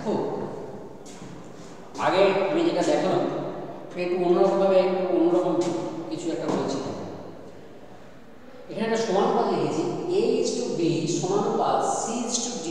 দেখো আগে আমি যেটা দেখলাম একটু অন্যরকমভাবে একটু অন্যরকম কিছু একটা বলছি। এখানে একটা সমানুপাত লিখেছি a:b সমানুপাত c:d।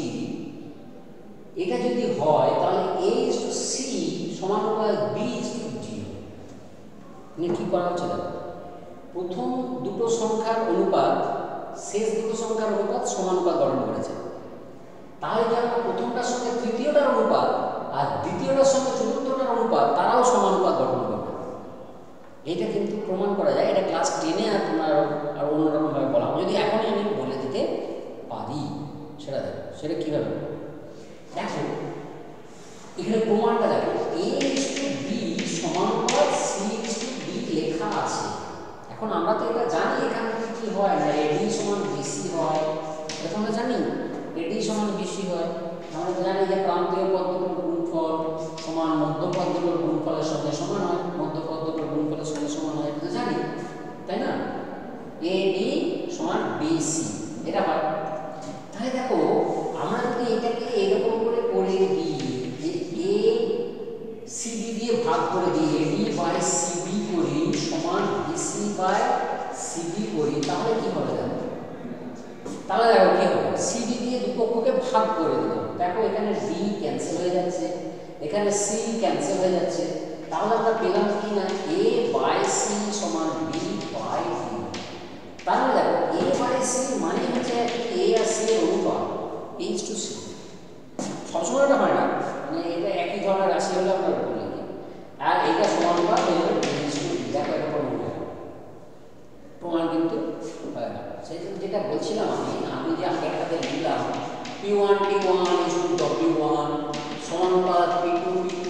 এটা যদি হয় তাহলে a:c সমানুপাত b:d। মানে কি করা হচ্ছে দেখো, প্রথম দুটো সংখ্যার অনুপাত শেষ দুটো সংখ্যার অনুপাত সমানুপাত গঠন করেছে। তাহলে কি আমরা প্রথমটার সঙ্গে তৃতীয়টার অনুপাত আর দ্বিতীয়টার সঙ্গে চতুর্থটার অনুপাত তারাও সমানুপাত গঠন করবে। এটা কিন্তু প্রমাণ করা যায়, এটা ক্লাস 10-এ আর তোমরা আর অন্যরকমভাবে বলা, যদি এখনই আমি বলে দিতে পারি সেটা দেখো, সেটা কীভাবে দেখো এখানে প্রমাণটা দেখো a:b সমানুপাত c:d লেখা আছে। এখন আমরা তো এটা জানি এখানে কি হয় না ad সমান bc হয়, এটা তো আমরা জানি ad সমান bc হয়। আমরা তো জানি যে প্রান্তীয় পদ দুটোর গুণফল সমান মধ্যপদ দুটোর গুণফলের সঙ্গে সমান হয়, মধ্যপদ দুটোর গুণফলের সঙ্গে সমান হয়, এটা তো জানি তাই না। ad সমান bc এটা হয়। তাহলে দেখো আমরা যদি এটাকে এরকম করে করে দিই যে a cd দিয়ে ভাগ করে দিই ad/cb করি সমান bc/cd করি, তাহলে কি হবে দেখো, তাহলে দেখো কি হবে cd দিয়ে দুপক্ষকে ভাগ করে দিলাম, দেখো এখানে d ক্যান্সেল হয়ে যাচ্ছে, এখানে c ক্যান্সেল হয়ে যাচ্ছে, তাহলে আমরা পেলাম কি না a/c সমান b/d। তাহলে দেখো a/c মানে হচ্ছে a আর c এর অনুপাত h/c। সবসময় এটা হয় না, মানে এটা একই ধরনের রাশি হলে আমরা বলি, আর এটা সমানুপাত হলো h/d। দেখো এটা প্রমাণ কিন্তু হয় না। সেই জন্য যেটা বলছিলাম আমি যে আগেরটাতে লিখলাম p1 t1 w1 সমানুপাত p2 p2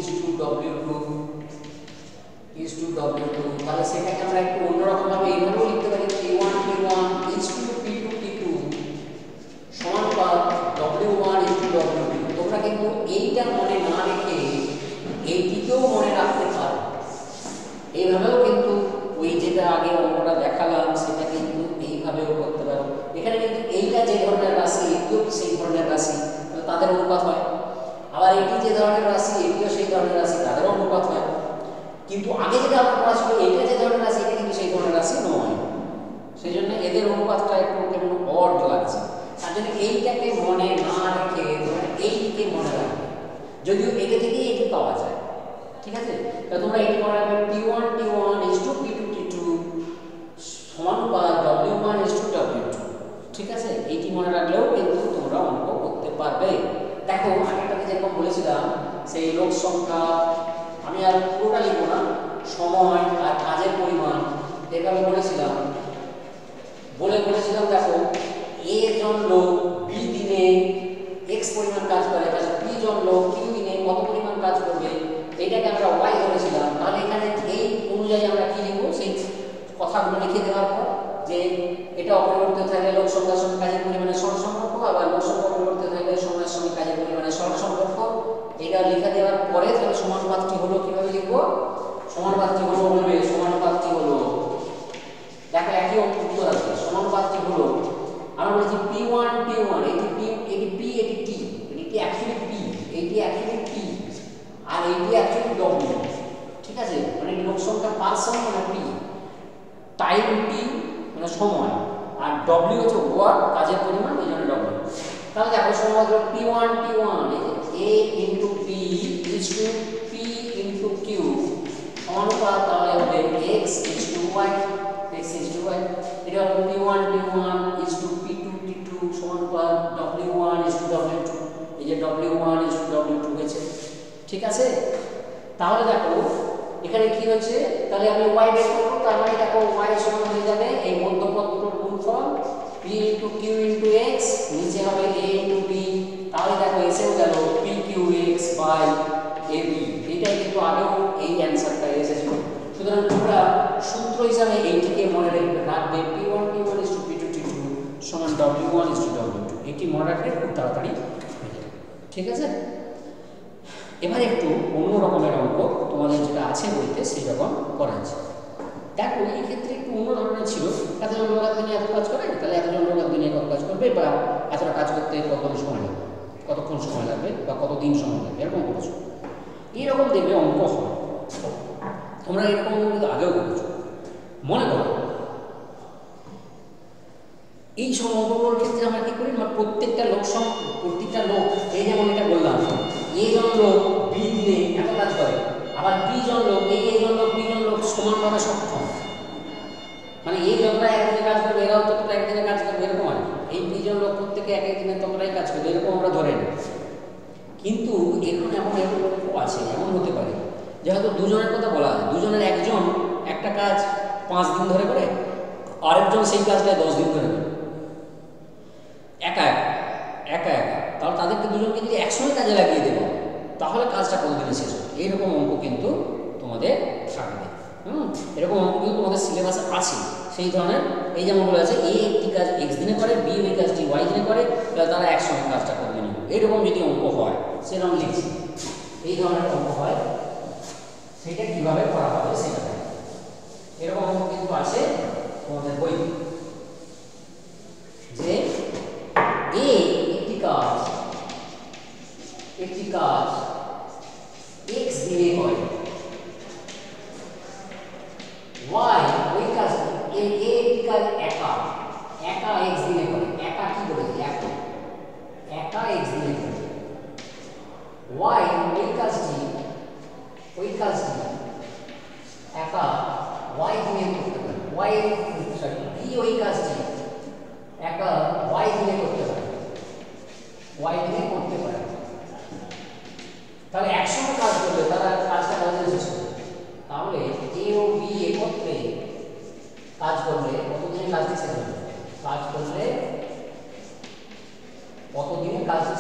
w2 তাহলে সেটাকে আমরা একটু অন্যরকম ভাবে এইভাবেও লিখতে পারি p1 t1 p2 t2 সমানুপাত w1 w2। তোমরা কিন্তু এইটা মনে না রেখে এইটিকেও মনে রাখতে পারো, এইভাবেও কিন্তু ওই যেটা আগে অঙ্কটা দেখালাম সেটা কিন্তু এইভাবেও করতে পারো। এখানে কিন্তু এইটা যে ধরনের রাশি এটিও সেই ধরনের রাশি, তাদের অনুপাত হয়, আবার এটি যে ধরনের রাশি এটিও সেই ধরনের রাশি, তাদেরও অনুপাত হয়। কিন্তু আগে যেটা আমরা পড়া ছিল এইটা যে ধরনের রাশি এটা কিন্তু সেই ধরনের রাশি নয়, সেই জন্য এদের অনুপাতটা একটু কেমন অড লাগছে। তার জন্য এইটাকে মনে না রেখে তোমরা এইটিকে মনে রাখবে, যদিও এটা থেকেই এটি পাওয়া যায়, ঠিক আছে। তা তোমরা এটি মনে রাখবে p1 t1 p2 t2 সমানুপাত w1 w2, ঠিক আছে। এইটি মনে রাখলেও কিন্তু তোমরা অঙ্ক করতে পারবে। দেখো আগেরটাতে যেরকম বলেছিলাম সেই লোক সংখ্যা, আমি আর পুরোটা লিখবো না, সময় আর কাজের পরিমাণ এভাবে বলেছিলাম দেখো a জন লোক b দিনে x পরিমাণ কাজ করে, তাহলে b জন লোক q দিনে কত পরিমাণ কাজ করবে, এইটাকে আমরা y ধরেছিলাম। তাহলে এখানে এই অনুযায়ী আমরা কি লিখব, সেই কথাগুলো লিখে দেওয়ার পর যে এটা অপরিবর্তিত থাকলে লোক সংখ্যার সঙ্গে কাজের পরিমাণের সহসম্পর্ক, আবার লোক সংখ্যা অপরিবর্তিত থাকলে সময়ের সঙ্গে কাজের পরিমাণের সহসম্পর্ক, এটা লিখে দেওয়ার পরে তাহলে সমানুপাতটি হলো কিভাবে লিখব, সমানুপাতটি হলো বলবে সমানুপাতটি হলো দেখো একই উত্তর আছে, সমানুপাতটি হলো আমরা বলেছি p1 t1 এটি p এটি p এটি t, এটি অ্যাকচুয়ালি p, এটি অ্যাকচুয়ালি t আর এটি অ্যাকচুয়ালি w, ঠিক আছে। মানে লোক সংখ্যা পার্সন মানে p, টাইম t মানে সময়, আর w হচ্ছে ওয়ার্ক কাজের পরিমাণ, এই জন্য w। তাহলে দেখো সমানুপাত হলো p1 t1 a into p is to p into q সমানুপাত তাহলে হবে x is to y, x is to y। এটা হলো p1 t1 is to p2 t2 সমানুপাত w1 is to w2, এই যে w1 is to w2 হয়েছে, ঠিক আছে। তাহলে দেখো এখানে কি হচ্ছে, তাহলে আমি y বের করব, তার মানে দেখো y সমান হয়ে যাবে এই মধ্যপদ দুটোর গুণফল p into q into x, নিচে হবে a into b, তাহলে দেখো এসেও গেল pqx by ab। এটাই কিন্তু আগেও এই অ্যানসারটা এসেছিল। সুতরাং তোমরা সূত্র হিসাবে এইটিকে মনে রাখবে p1 t1 is to p2 t2 সমান w1 is to w2, এটি মনে রাখলে খুব তাড়াতাড়ি হয়ে যাবে, ঠিক আছে। এবার একটু অন্য রকমের অঙ্ক তোমাদের যেটা আছে বইতে সেই রকম করাচ্ছে। দেখো এই ক্ষেত্রে একটু অন্য ধরনের ছিল, এতজন লোক একদিনে এত কাজ করে, তাহলে এতজন লোক একদিনে কত কাজ করবে বা এতটা কাজ করতে কত সময় লাগবে। কতক্ষণ সময় লাগবে বা কত দিন সময় লাগবে, এরকম করেছো। এইরকম দেখবে অঙ্ক হয়, তোমরা এরকম কিন্তু আগেও করেছো। মনে করো এই সব অঙ্কগুলোর ক্ষেত্রে আমরা কি করি না, প্রত্যেকটা লোক, এই যেমন এটা বললাম, এ জন লোক বি দিনে এত কাজ করে, আবার বি জন লোক বি জন লোক সমানভাবে সক্ষম, মানে এই যতটা একদিনে কাজ করবে এরাও ততটা একদিনে কাজ করবে, এরকম আর এই বি জন লোক প্রত্যেকে এক দিনে ততটাই কাজ করবে, এরকম আমরা ধরে নিই। কিন্তু এখন এমন আছে, এমন হতে পারে যে হয়তো দুজনের কথা বলা হয়, দুজনের একজন একটা কাজ 5 দিন ধরে করে, আরেকজন সেই কাজটা 10 দিন ধরে করে, একা একা, তাহলে তাদেরকে দুজনকে যদি একসঙ্গে কাজে লাগিয়ে দেবো তাহলে কাজটা কতদিনে শেষ হবে। এইরকম অঙ্ক কিন্তু তোমাদের থাকবে। এরকম অঙ্ক কিন্তু তোমাদের সিলেবাসে আছে। সেই ধরনের এই যেমন বলে আছে এ একটি কাজ x দিনে করে, বি ওই কাজটি y দিনে করে, তাহলে তারা একসঙ্গে কাজটা কতদিনে হবে। এইরকম যদি অঙ্ক হয় সেরকম লিখছি, এই ধরনের অঙ্ক হয়, সেটা কিভাবে করা হবে সেটা এরকম অঙ্ক কিন্তু আছে তোমাদের বই, যে এ একটি কাজ x দিনে করে, y ওই কাজ এ একটি কাজ একা x দিনে করে, একা কি বলেছি একা x দিনে করে, y ওই কাজটি একা y দিনে করতে পারে, b ওই কাজটি একা y দিনে করতে পারে, তাহলে একসঙ্গে কাজ করলে তারা কাজটা কতদিন শেষ হবে। তাহলে এ ও বি একত্রে কাজ করলে কতদিনে কাজটি শেষ হবে, কতদিনে কাজটি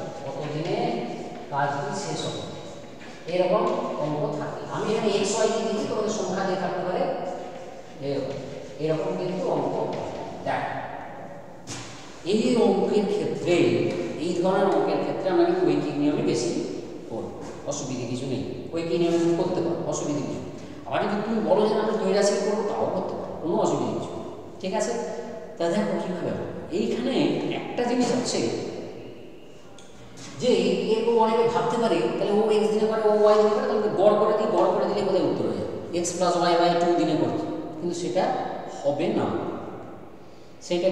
শেষ হবে, এরকম অঙ্ক থাকে। আমি এখানে x y দিয়েছি, তোমাদের সংখ্যা দিয়ে থাকতে পারে এরকম কিন্তু অঙ্ক দেখ। এই অঙ্কের ক্ষেত্রে, এই ধরনের অঙ্কের ক্ষেত্রে আমরা কিন্তু ঐকিক নিয়মে বেশি করব, অসুবিধা কিছু নেই, ঐকিক নিয়মে করতে পারো, অসুবিধা কিছু। আবার যদি তুমি বলো যে আমি দৈরাশিক করবো, তাও করতে পারো, কোনো অসুবিধা কিছু, ঠিক আছে। তা দেখো কীভাবে হবে। এইখানে একটা জিনিস হচ্ছে যে এরকম অনেকে ভাবতে পারে তাহলে ও x দিনে করে, ও y দিনে করে, তাহলে গড় করে দিলে বোধহয় উত্তর হয়ে যাবে, x + y/2 দিনে করছে, কিন্তু সেটা হবে না, সেটা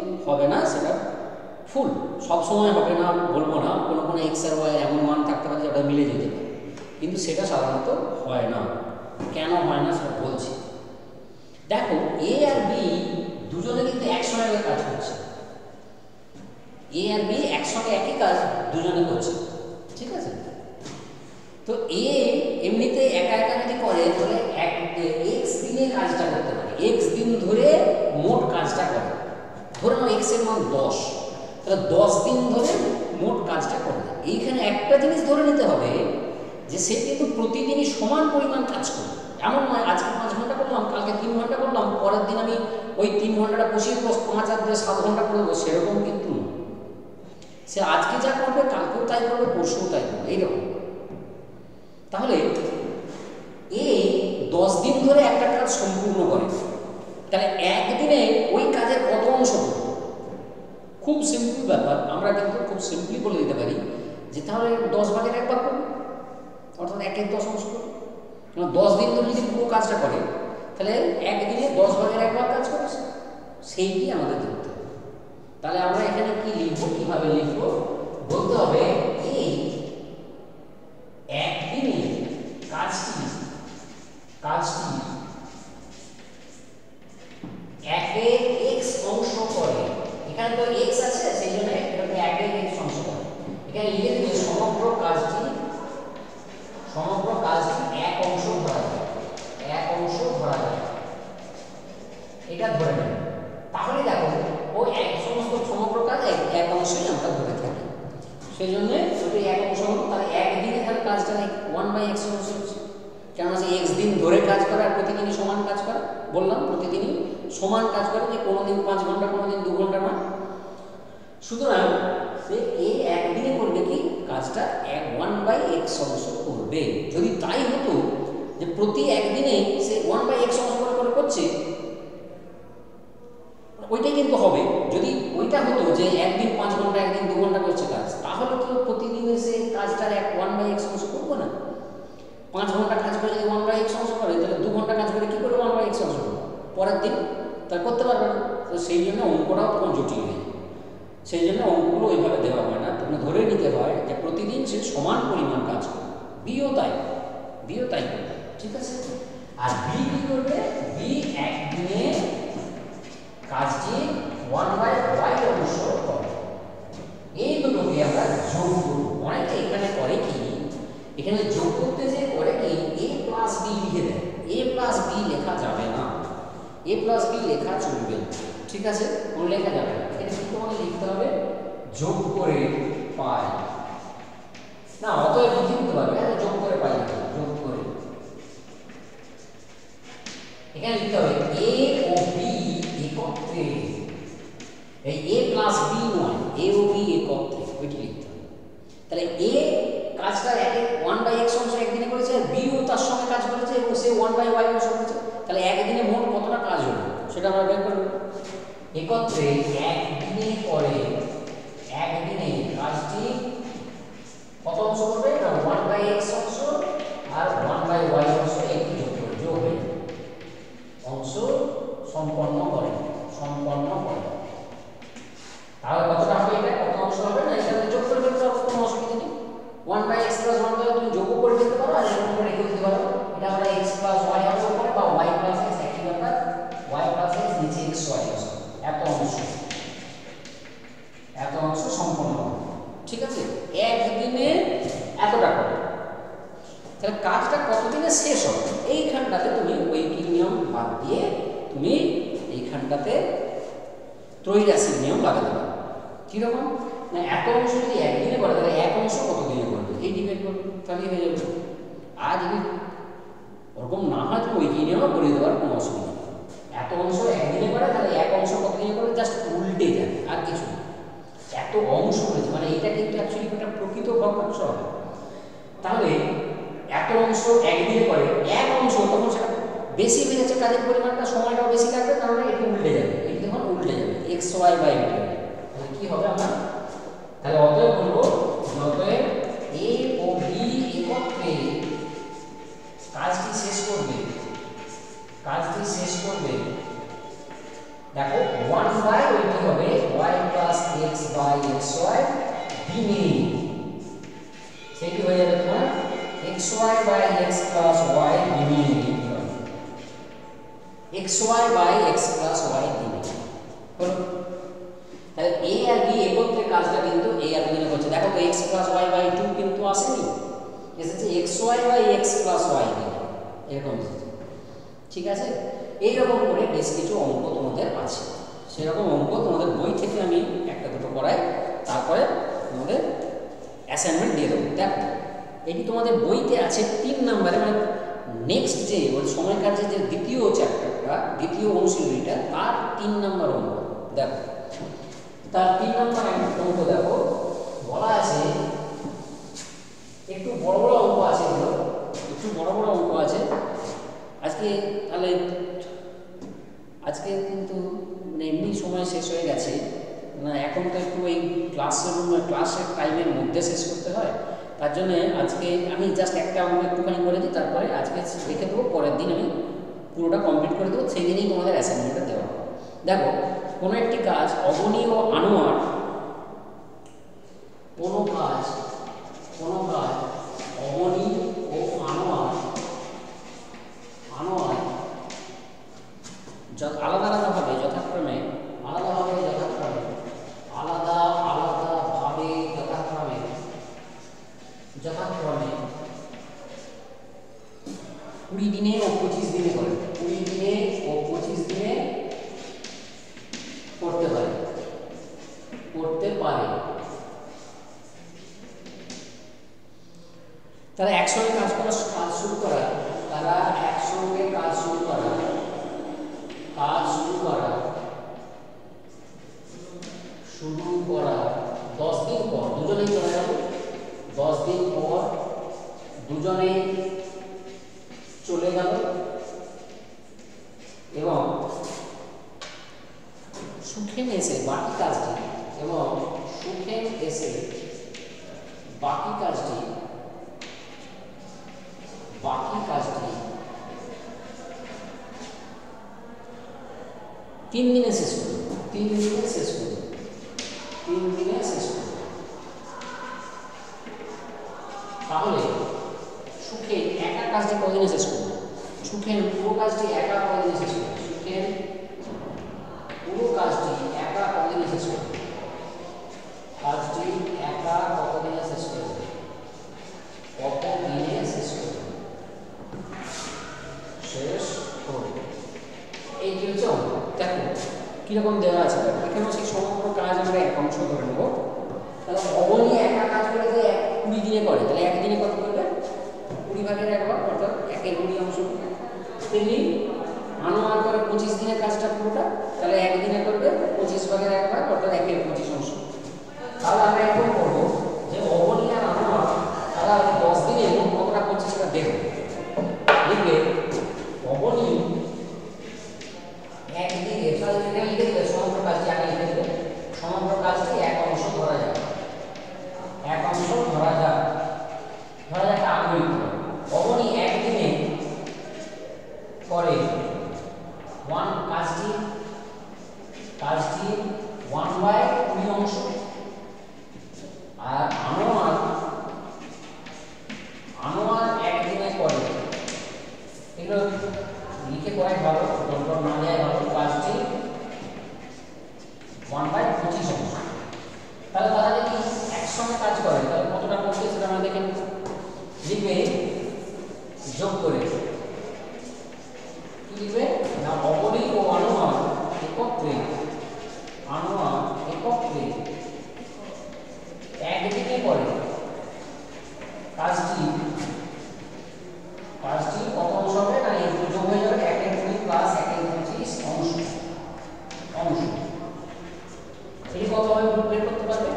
ফুল সবসময় হবে না বলবো না, কোনো x আর y এমন মান থাকতে পারে যেটা মিলে যেতে পারে, কিন্তু সেটা সাধারণত হয় না। কেন হয় না সেটা বলছি। দেখো এ আর বি দুজনে কিন্তু একসঙ্গে কাজ করছে, এ আর বি একসঙ্গে একই কাজ দুজনে করছে, ঠিক আছে। তো এ এমনিতে একা যদি করে তাহলে x দিনে কাজটা করতে পারে, x দিন ধরে মোট কাজটা করে, ধরে নাও x এর মান 10, তাহলে 10 দিন ধরে মোট কাজটা করে। এইখানে একটা জিনিস ধরে নিতে হবে যে সে কিন্তু প্রতিদিনই সমান পরিমাণ কাজ করে, এমন নয় আজকে 5 ঘন্টা করলাম, কালকে 3 ঘন্টা করলাম, পরের দিন আমি ওই 3 ঘন্টাটা বসিয়ে 5 আর 7 ঘন্টা করে দেবো, সেরকম কিন্তু সে আজকে যা করবে কালকেও তাই করবে, পরশুও তাই করবে, এইরকম। তাহলে এই 10 দিন ধরে একটা কাজ সম্পূর্ণ করে, তাহলে একদিনে ওই কাজের কত অংশ করবে। খুব সিম্পল ব্যাপার, আমরা কিন্তু খুব সিম্পলি বলে দিতে পারি যে তাহলে 10 ভাগের 1 ভাগ করবে, অর্থাৎ 1/10 অংশ করবে। 10 দিন ধরে যদি পুরো কাজটা করে তাহলে একদিনে 10 ভাগের 1 ভাগ কাজ করেছে, সেইটি আমাদের ধরতে হবে। তাহলে আমরা এখানে কি লিখবো, কিভাবে লিখবো, বলতে হবে এই একদিনে কাজটি একের x অংশ করে, এখানে তো x আছে সেই জন্য এটাকে একের x অংশ করে, এখানে লিখে দিলে সমগ্র কাজটি 1 অংশ ধরা যায়, এটা ধরে নেব। তাহলে দেখো ও সমগ্র কাজ 1 অংশই আমরা ধরে থাকি, সেই জন্য যদি 1 অংশ হলো তাহলে একদিনে তার কাজটা 1/x অংশ হচ্ছে, কেননা সে x দিন ধরে কাজ করে আর প্রতিদিনই সমান কাজ করে, বললাম প্রতিদিনই সমান কাজ করে, যে কোনোদিন 5 ঘন্টা কোনোদিন 2 ঘন্টা না। সুতরাং সে এই একদিনে করবে কি কাজটা 1/x অংশ করবে। যদি তাই হতো যে প্রতি একদিনে সে 1/x অংশ করে করছে, ওইটাই কিন্তু হবে। যদি ওইটা হতো যে একদিন 5 ঘন্টা একদিন 2 ঘন্টা করছে কাজ, তাহলে তো প্রতিদিন এসে কাজটার 1/x অংশ করবো না। 5 ঘন্টা কাজ করে যদি 1/x অংশ করে, তাহলে 2 ঘন্টা কাজ করে কী করে 1/x অংশ করবো পরের দিন? তা করতে পারবে না। তো সেই জন্য অঙ্কটাও তখন জটিল হয়ে যায়। সেই জন্য অঙ্কগুলো ওইভাবে দেওয়া হয় না, তখন ধরে নিতে হয় যে প্রতিদিন সে সমান পরিমাণ কাজ করবে। বিও তাই করবে, ঠিক আছে। আর বি কী করবে? বি একদিনে কাজটি 1/y অংশ করে। এই দুটোকে আমরা যোগ করব। অনেকে এখানে করে কি, এখানে যোগ করতে যে করে কি a প্লাস b লিখে দেয়। a প্লাস b লেখা যাবে না, a প্লাস b লেখা চলবে না, ঠিক আছে, কোনো লেখা যাবে না। এখানে কি তোমাকে লিখতে হবে? যোগ করে পাই না, অতএব লিখে দিতে পারবে। যোগ করে পাই, যোগ করে এখানে লিখতে হবে a ও b একত্রে। এই a প্লাস b নয়, a ও b একত্রে, ওইটি লিখতে হবে। তাহলে a কাজটা 1/x অংশ একদিনে করেছে, আর b ও তার সঙ্গে কাজ করেছে এবং সে 1/y অংশ করেছে। তাহলে একদিনে মোট কতটা কাজ হলো সেটা আমরা বের করব। একত্রে একদিনে করে, একদিনে কাজটি কত অংশ করবে? না 1/x অংশ আর 1/y অংশ একটি যোগ করে, যোগ হয়ে অংশ সম্পন্ন করে। তাহলে কতটা হবে? এটা কত অংশ হবে? না এখানে যোগ করে ফেলতে হবে, কোনো অসুবিধা নেই। 1/x + 1/y তুমি যোগ করে ফেলতে পারো, আর এরকম করে রেখে দিতে পারো। এটা আমরা x + y অংশ করে বা y + x, একই ব্যাপার, y + x নিচে x y অংশ, এত অংশ সম্পন্ন হবে, ঠিক আছে। একদিনে এতটা করে। তাহলে কাজটা কতদিনে শেষ হবে? এইখানটাতে তুমি ঐকিক নিয়ম বাদ দিয়ে তুমি এইখানটাতে ত্রৈরাশিক নিয়ম লাগাতে পারো। কীরকম? না এত অংশ যদি একদিনে করে, তাহলে এক অংশ কতদিনে করবে এই ডিপেন্ড করবে, তাহলেই হয়ে যাবে। আর যদি ওরকম না হয় তুমি ঐকিক নিয়মও করে দিতে পারো, কোনো অসুবিধা নেই। এত অংশ একদিনে করে, তাহলে এক অংশ কতদিনে করবে, জাস্ট উল্টে যাবে, আর কিছু না। এত অংশ হয়েছে মানে এটা কিন্তু অ্যাকচুয়ালি একটা প্রকৃত ভগ্নাংশ হবে। তাহলে এত অংশ একদিনে করে, এক অংশ তখন সেটা বেশি হয়ে যাচ্ছে, কাজের পরিমাণটা, সময়টাও বেশি লাগবে, কারণ এটি উল্টে যাবে, এটি তখন উল্টে যাবে, xy/b। তাহলে কি হবে আমরা? তাহলে অতএব বলবো, অতএব a ও b একত্রে কাজটি শেষ করবে। দেখো 1/y ওইটি হবে y + x/xy দিনে, সেটি হয়ে যাবে তোমার xy/x + y দিনে, xy/x + y দিনে হলো। তাহলে a আর b একত্রে কাজটা কিন্তু a আর b দিনে করছে। দেখো তো x + y/2 কিন্তু আসেনি, এসেছে xy/x + y দিনে, এরকম এসেছে, ঠিক আছে। এইরকম করে বেশ কিছু অঙ্ক তোমাদের আছে, সেরকম অঙ্ক তোমাদের বই থেকে আমি একটা দুটো করাই, তারপরে তোমাদের অ্যাসাইনমেন্ট দিয়ে দেবো। দেখো এটি তোমাদের বইতে আছে 3 নম্বরে, মানে নেক্সট যে সময় কার্যের যে দ্বিতীয় চ্যাপ্টারটা, দ্বিতীয় অনুশীলনীটা, তার 3 নম্বর অঙ্ক। দেখো তার 3 নম্বর অঙ্ক দেখো বলা আছে, একটু বড় বড় অঙ্ক আছে, এগুলো একটু বড় বড় অঙ্ক আছে। আজকে কিন্তু মানে এমনি সময় শেষ হয়ে গেছে না, এখন তো একটু এই ক্লাসের টাইমের মধ্যে শেষ করতে হয়, তার জন্য আজকে আমি জাস্ট একটা অঙ্ক একটুখানি করে দিই, তারপরে আজকে রেখে দেবো, পরের দিন আমি পুরোটা কমপ্লিট করে দেবো, সেই দিনই তোমাদের অ্যাসাইনমেন্টটা দেওয়া। দেখো কোনো একটি কাজ অবনী ও আনোয়ার, কোনো কাজ অবনী ও আনোয়ার আলাদাভাবে যথাক্রমে যথাক্রমে 20 দিনে ও 25 দিনে করে, 20 দিনে ও 25 দিনে করতে পারে। তারা একসঙ্গে কাজ শুরু করা 10 দিন পর দুজনেই চলে গেল, 10 দিন পর দুজনেই চলে গেল এবং সুখেন এসে বাকি কাজটি, এবং সুখেন এসে বাকি কাজটি 3 দিনে শেষ করবে, 3 দিনে শেষ করবে, 3 দিনে শেষ করবে। তাহলে সুখেন একা কাজটি কতদিনে শেষ করবে? সুখেন পুরো কাজটি একা কতদিনে শেষ করবে? সুখেন পুরো কাজটি একা কতদিনে শেষ করবে? কাজটি একা কতদিনে শেষ করবে? কতদিনে শেষ করবে? শেষ করবে। এই কি হচ্ছে? দেখো কিরকম দেওয়া আছে, এখানে সেই সমগ্র কাজ আমরা এক অংশ ধরে নেব। তাহলে অবনী একা কাজ করে যে 20 দিনে করে, তাহলে একদিনে কত করবে? 20 ভাগের 1 ভাগ, অর্থাৎ 1 এর 20 অংশ। তেমনি আনোয়ার করে 25 দিনের কাজটা পুরোটা, তাহলে একদিনে করবে 25 ভাগের 1 ভাগ, অর্থাৎ 1 এর 25 অংশ। তাহলে আমরা এখন করবো যে অবনী আর আনোয়ার তারা 10 দিনে মোট কতটা করছে সেটা দেখবে। লিখবে অবনী একদিনে, তাহলে এটা লিখে দেবে সমগ্র কাজটি আগে লিখে দেবে। সমগ্র কাজটি এক অংশ ধরা যাক, এক অংশ ধরা যাক, ধরা যাক আগ্রহী। অবনী একদিনে করে 1 কাজটি 1/20 অংশ। আর আনোয়ার একদিনে করে, এগুলো লিখে করাই ভালো, ডট না দেয় ভালো। কাজটি 1/25 অংশ। তাহলে তারা যদি একসঙ্গে কাজ করে তাহলে কতটা করছে সেটা আমরা দেখে নিব। লিখবে যোগ করে, কি লিখবে না অবনী ও আনোয়ার একত্রে একদিনে করে কাজটি কত অংশ হবে? না এই যোগ হয়ে যাবে 1 এর 20 প্লাস 1 এর 25 অংশ। এই কত হবে বের করতে পারবে?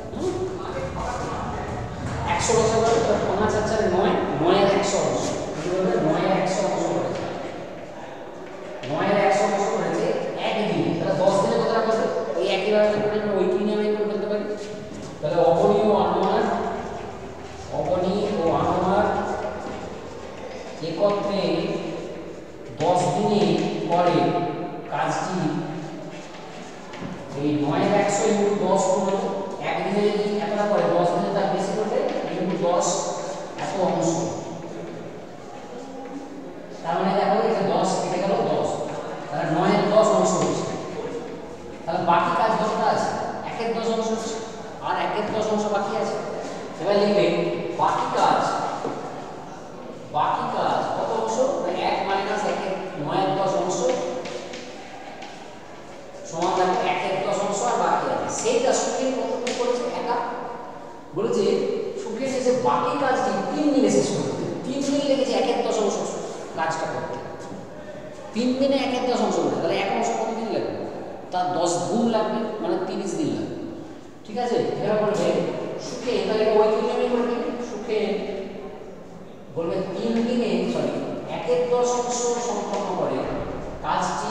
100 বছর পরে 5 আর 4 9, 9 এর 100 অংশ। কি বলবে? 9 এর 100 অংশ করেছে, 9 এর 100 অংশ করেছে একদিনে। তাহলে 10 দিনে কতটা করবে? ওই একই ভাবে করে আমরা ওই কিনে আমি করে ফেলতে পারি। তাহলে অবনী ও আনোয়ার একত্রে 10 দিনে করে কাজটি, এই 9 এর 100 ইনটু 10 করলে একদিনে যদি এতটা করে 10 দিনে তার বেশি করবে ইনটু 10 এত অংশ। তার মানে দেখো এটা 10 কেটে গেল 10, তাহলে 9 এর 10 অংশ হচ্ছে। তাহলে বাকি কাজ কতটা আছে? 1 এর 10 অংশ হচ্ছে, আর 1 এর 10 অংশ বাকি আছে। এবার লিখবে বাকি কাজ কত অংশ? 1 মাইনাস 1 এর 9 এর 10 অংশ সমান দেখো 1 এর 10 অংশ আর বাকি আছে। সেইটা সুখেন কতটুকু করেছে? একা। বলেছে সুখেন এসে বাকি কাজটি 3 দিনে শেষ করতে। 3 দিন লেগেছে 1 এর 10 অংশ কাজটা করতে। 3 দিনে 1 এর 10 অংশ করে, তাহলে 1 অংশ কত দিন লাগবে? তার 10 গুণ লাগবে, মানে 30 দিন লাগবে। ঠিক আছে? এবার বলবে সুখেন, তাহলে ওই কিনে আমি করে দিই। সুখেন বলবে 3 দিনে 1 এর 10 অংশ সম্পন্ন করে কাজটি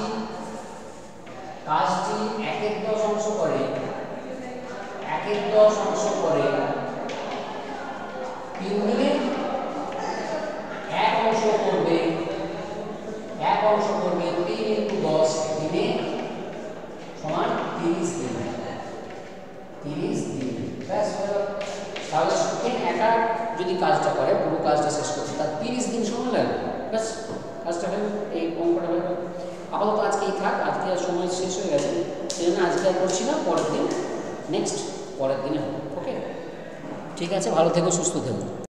1 এর 10 অংশ করে 1 এর 10 অংশ করে 3 দিনে 1 অংশ করবে 3 ইনটু 10 দিনে সমান 30 দিন। 30 দিন ব্যাস হয়ে গেল। তাহলে সুখেন একা যদি কাজটা করে পুরো কাজটা শেষ করতে তার 30 দিন সময় লাগবে। ব্যাস কাজটা হয়ে এই অঙ্কটা হয়ে গেল। আপাতত আজকে এই থাক, আজকে আর সময় শেষ হয়ে গেছে, সেই জন্য আজকে আর করছি না, পরের দিন পরের দিনে হবে। ওকে, ঠিক আছে, ভালো থেকো, সুস্থ থেকো।